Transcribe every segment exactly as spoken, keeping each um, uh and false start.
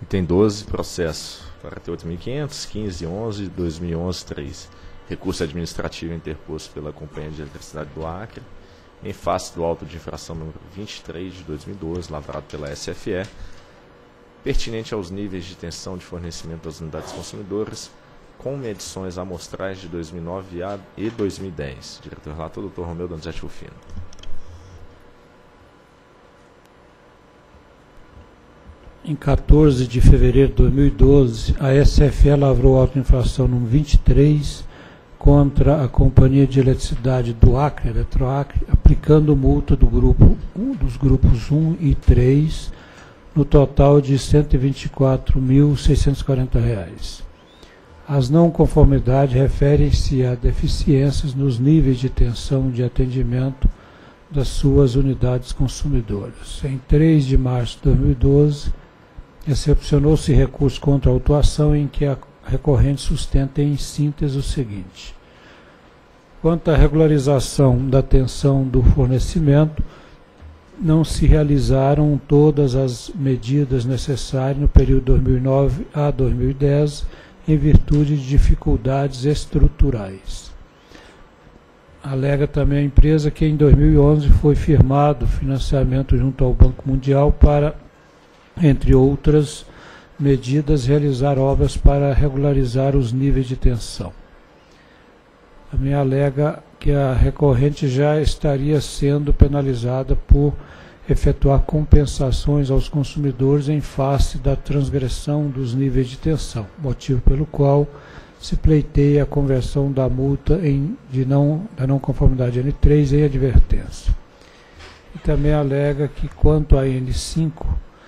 Item doze, processo quarenta e oito mil e quinhentos, quinze onze, dois mil e onze, três. Recurso administrativo interposto pela Companhia de Eletricidade do Acre, em face do auto de infração número vinte e três de dois mil e doze, lavrado pela S F E, pertinente aos níveis de tensão de fornecimento das unidades consumidoras, com medições amostrais de dois mil e nove e dois mil e dez. Diretor relator, doutor Romeu Donizete Rufino. Em quatorze de fevereiro de dois mil e doze, a S F E lavrou auto-infração número vinte e três contra a Companhia de Eletricidade do Acre, Eletroacre, aplicando multa do grupo um, dos grupos um e três, no total de cento e vinte e quatro mil seiscentos e quarenta reais. As não conformidades referem-se a deficiências nos níveis de tensão de atendimento das suas unidades consumidoras. Em três de março de dois mil e doze, recepcionou-se recurso contra a autuação em que a recorrente sustenta em síntese o seguinte: quanto à regularização da tensão do fornecimento, não se realizaram todas as medidas necessárias no período dois mil e nove a dois mil e dez, em virtude de dificuldades estruturais. Alega também a empresa que em dois mil e onze foi firmado financiamento junto ao Banco Mundial para, entre outras medidas, realizar obras para regularizar os níveis de tensão. Também alega que a recorrente já estaria sendo penalizada por efetuar compensações aos consumidores em face da transgressão dos níveis de tensão, motivo pelo qual se pleiteia a conversão da multa em, de não, da não conformidade N três em advertência. E também alega que, quanto à N cinco,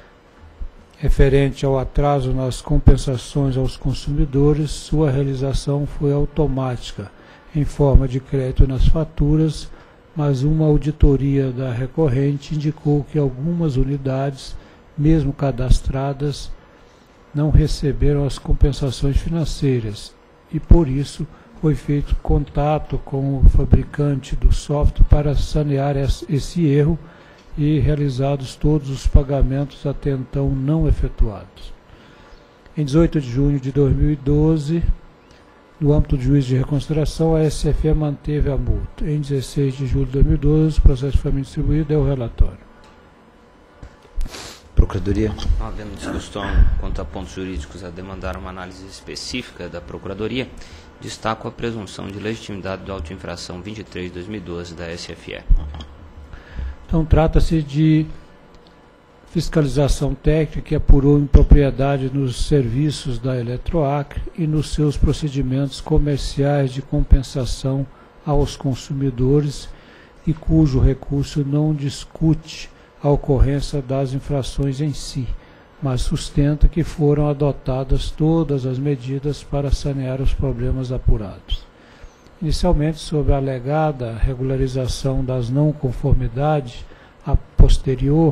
referente ao atraso nas compensações aos consumidores, sua realização foi automática, em forma de crédito nas faturas, mas uma auditoria da recorrente indicou que algumas unidades, mesmo cadastradas, não receberam as compensações financeiras e, por isso, foi feito contato com o fabricante do software para sanear esse erro e realizados todos os pagamentos até então não efetuados. Em dezoito de junho de dois mil e doze, no âmbito do juízo de reconsideração, a S F E manteve a multa. Em dezesseis de julho de dois mil e doze, o processo foi distribuído, é o relatório. Procuradoria. Havendo discussão quanto a pontos jurídicos a demandar uma análise específica da Procuradoria, destaco a presunção de legitimidade do auto de infração vinte e três de dois mil e doze da S F E. Então, trata-se de fiscalização técnica que apurou impropriedade nos serviços da Eletroacre e nos seus procedimentos comerciais de compensação aos consumidores e cujo recurso não discute a ocorrência das infrações em si, mas sustenta que foram adotadas todas as medidas para sanear os problemas apurados. Inicialmente, sobre a alegada regularização das não conformidades, a posterior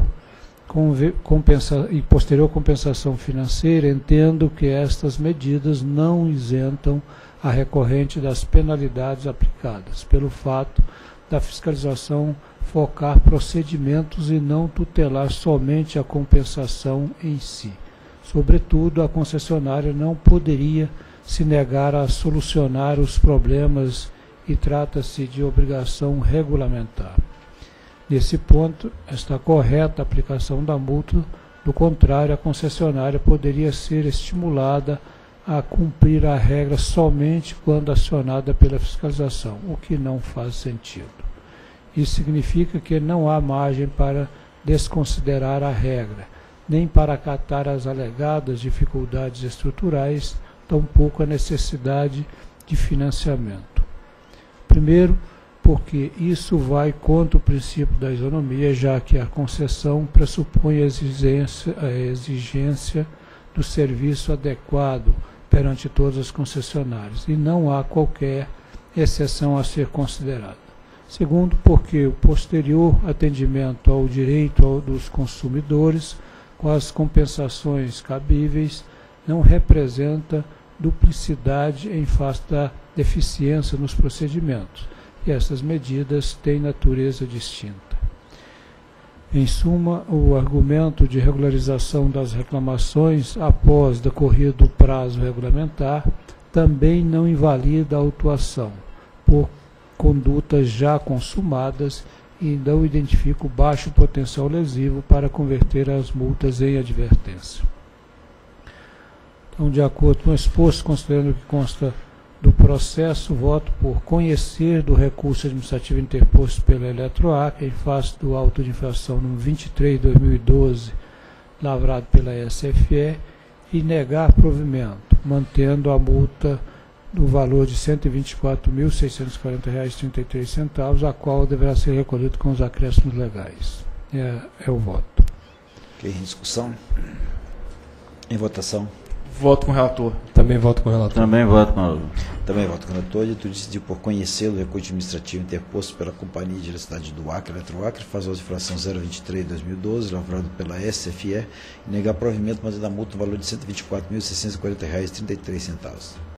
Compensa, e posterior compensação financeira, entendo que estas medidas não isentam a recorrente das penalidades aplicadas, pelo fato da fiscalização focar procedimentos e não tutelar somente a compensação em si. Sobretudo, a concessionária não poderia se negar a solucionar os problemas e trata-se de obrigação regulamentar. Nesse ponto, está correta a aplicação da multa, do contrário, a concessionária poderia ser estimulada a cumprir a regra somente quando acionada pela fiscalização, o que não faz sentido. Isso significa que não há margem para desconsiderar a regra, nem para acatar as alegadas dificuldades estruturais, tampouco a necessidade de financiamento. Primeiro, porque isso vai contra o princípio da isonomia, já que a concessão pressupõe a exigência, a exigência do serviço adequado perante todas as concessionárias, e não há qualquer exceção a ser considerada. Segundo, porque o posterior atendimento ao direito dos consumidores, com as compensações cabíveis, não representa duplicidade em face da deficiência nos procedimentos, e essas medidas têm natureza distinta. Em suma, o argumento de regularização das reclamações após decorrido o prazo regulamentar também não invalida a autuação por condutas já consumadas e não identifica o baixo potencial lesivo para converter as multas em advertência. Então, de acordo com o exposto, considerando que consta do processo, voto por conhecer do recurso administrativo interposto pela Eletroacre em face do auto de infração número vinte e três de dois mil e doze, lavrado pela S F E, e negar provimento, mantendo a multa no valor de cento e vinte e quatro mil, seiscentos e quarenta reais e trinta e três centavos, a qual deverá ser recolhido com os acréscimos legais. É, é o voto. Ok, em discussão. Em votação. Voto com o relator. Também voto com o relator. Também voto com o relator. Também voto com o relator. E tu decidiu por conhecer o recurso administrativo interposto pela Companhia de Eletricidade do Acre, Eletroacre, faz a infração zero vinte e três de dois mil e doze, lavrado pela S F E, e negar provimento, mantendo a multa no valor de cento e vinte e quatro mil, seiscentos e quarenta reais e trinta e três centavos.